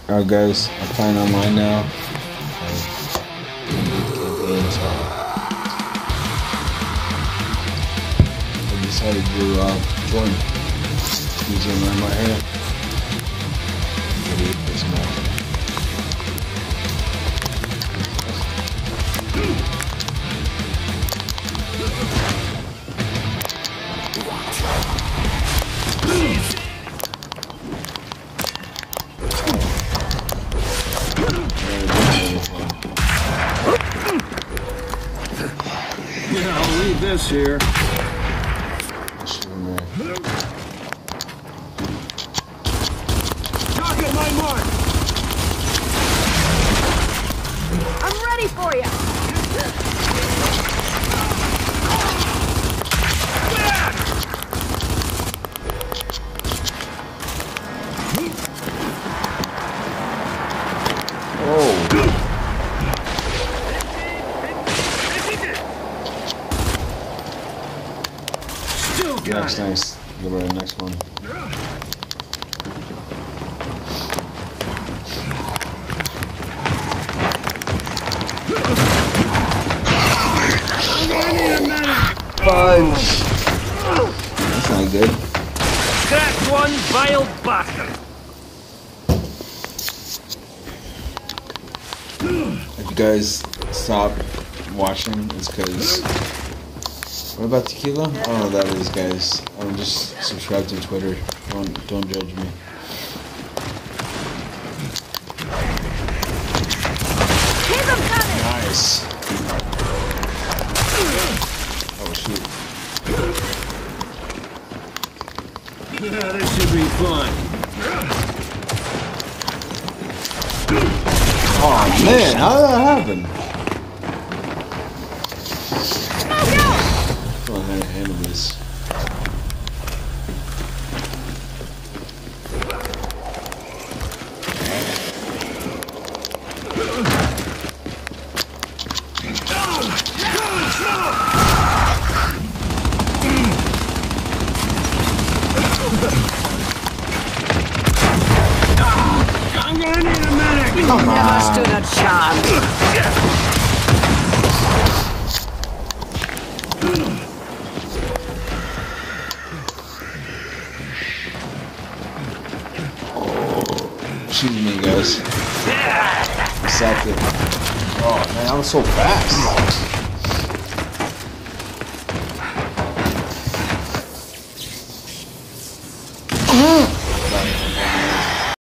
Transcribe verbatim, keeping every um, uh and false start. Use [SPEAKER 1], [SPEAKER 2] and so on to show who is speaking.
[SPEAKER 1] Alright guys, I'm playing online now. Campaign, so I decided to uh, join. D J dot marly dot mar here. Ready for this match.
[SPEAKER 2] Yeah, I'll leave this here. Target my mark!
[SPEAKER 3] I'm ready for you!
[SPEAKER 1] Oh! Nice, nice. Go to the next one. Punch! That's not good.
[SPEAKER 2] Crack one, vile bastard!
[SPEAKER 1] If you guys stop watching, it's because... What about tequila? I don't know what that is, guys. I'm just subscribed to Twitter. Don't don't judge me.
[SPEAKER 3] Keep them coming!
[SPEAKER 1] Nice. Oh shoot.
[SPEAKER 2] Yeah, this should be fun.
[SPEAKER 1] Oh man, how did that happen? I don't know how to handle this.
[SPEAKER 2] I'm gonna need a medic!
[SPEAKER 1] Come
[SPEAKER 3] Never
[SPEAKER 1] on.
[SPEAKER 3] stood a chance!
[SPEAKER 1] Excuse me, guys. I sacked it. Oh man, that was so fast.